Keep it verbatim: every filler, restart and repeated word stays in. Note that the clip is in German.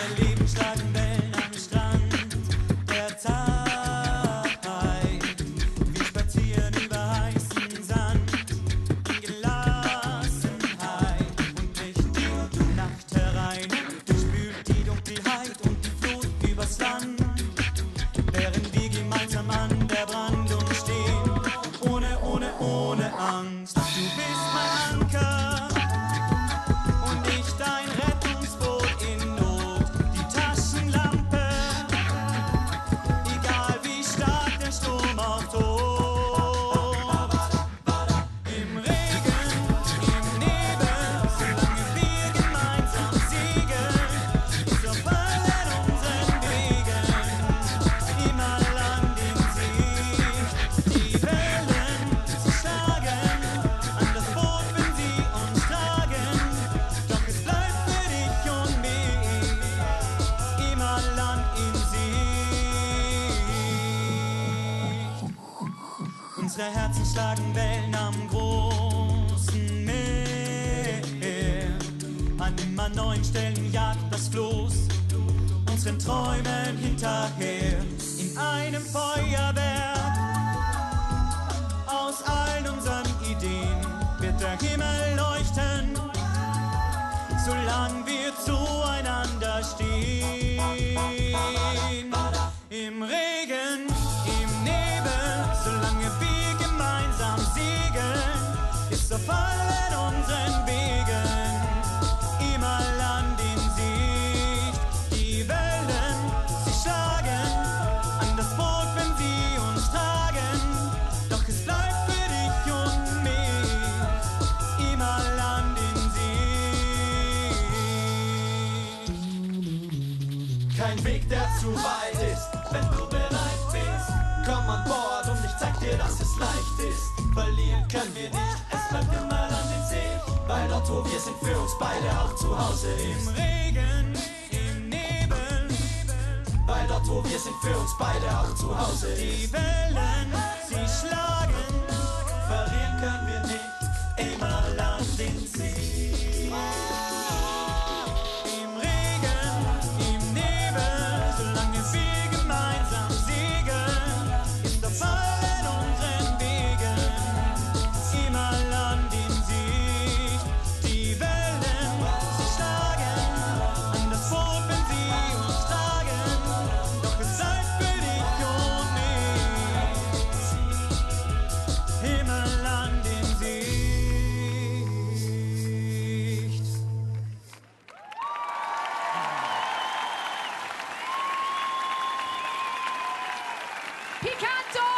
Leben schlagen Wellen am Strand der Zeit. Wir spazieren über heißen Sand in Gelassenheit und bricht die Nacht herein, durchspült die Dunkelheit und die Flut übers Land, während wir gemeinsam an der Brandung stehen, ohne, ohne, ohne Angst. Du bist mein Anker und ich dein Rettungsboot in Not, die Taschenlampe, egal wie stark der Sturm auch tobt. Im Regen, im Nebel, solange wir gemeinsam segeln, so fallen unseren Wegen immer Land in Sicht. Die Wellen, sie schlagen an das Boot, wenn sie uns tragen, doch es bleibt für dich und mich immer Land in Sicht. Unsere Herzen schlagen Wellen am großen Meer. An immer neuen Stellen jagt das Floß unseren Träumen hinterher. In einem Feuerwerk aus all unseren Ideen wird der Himmel leuchten, solange wir zueinander stehen. Im Regen, im Nebel, solange wir gemeinsam segeln, ist auf allen unseren Wegen immer Land in Sicht. Die Wellen, sie schlagen an das Boot, wenn sie uns tragen, doch es bleibt für dich und mich immer Land in Sicht. Kein Weg, der zu weit ist, wenn du bereit bist. Komm an Bord und ich zeig dir, dass es leicht ist. Verlieren können wir nicht, es bleibt immer Land in Sicht. Weil dort, wo wir sind, für uns beide auch zu Hause Im ist. Regen, im Nebel, Weil dort, wo wir sind, für uns beide auch zu Hause ist. die Wellen, sie schlagen, Verlieren können wir nicht, immer Land in Sicht. im Regen, im Nebel, solange wir gemeinsam segeln, ist auf allen unseren Wegen immer Land in Sicht. Die Wellen, sie schlagen an das Boot, wenn sie uns tragen, doch es bleibt für dich und mich immer Land in Sicht. Picanto!